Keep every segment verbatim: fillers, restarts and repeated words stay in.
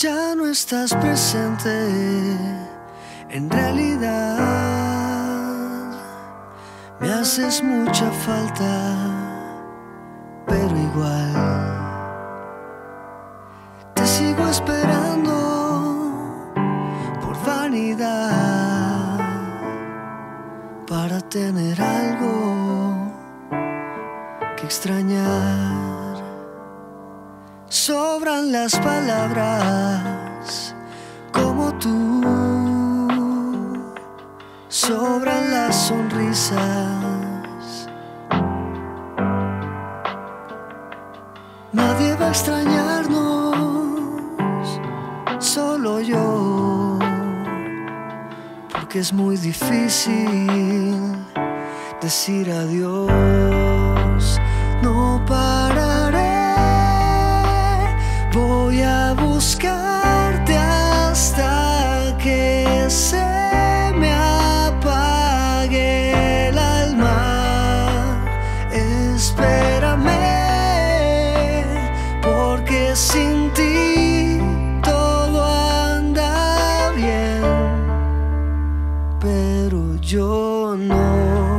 Ya no estás presente, en realidad me haces mucha falta, pero igual te sigo esperando por vanidad, para tener algo que extrañar. Sobran las palabras como tú, sobran las sonrisas. Nadie va a extrañarnos, solo yo, porque es muy difícil decir adiós. No pararé, voy a buscarte hasta que se me apague el alma. Espérame, porque sin ti todo anda bien, pero yo no.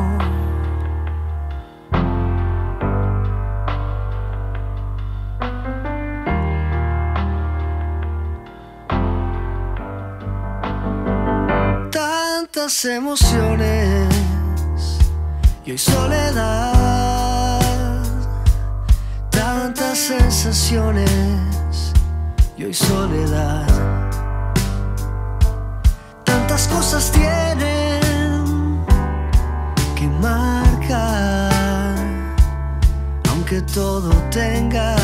Tantas emociones y hoy soledad, tantas sensaciones y hoy soledad, tantas cosas tienen que marcar, aunque todo tenga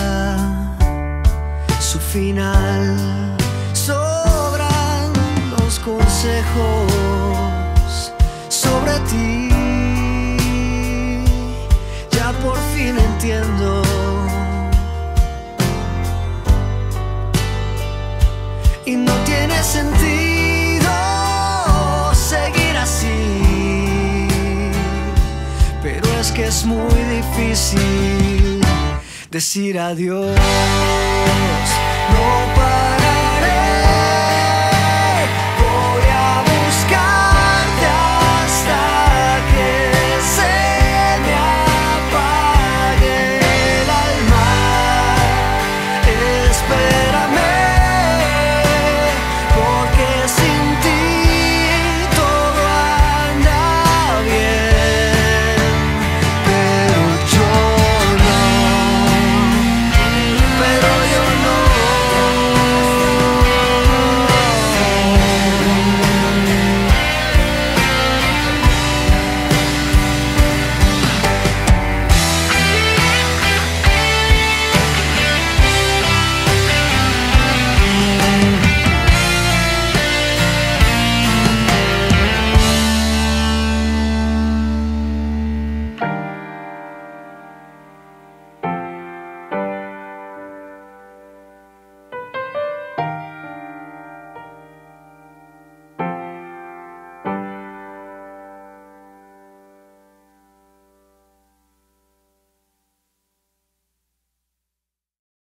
su final. Sobran los consejos sobre ti, ya por fin entiendo. Y no tiene sentido seguir así, pero es que es muy difícil decir adiós. No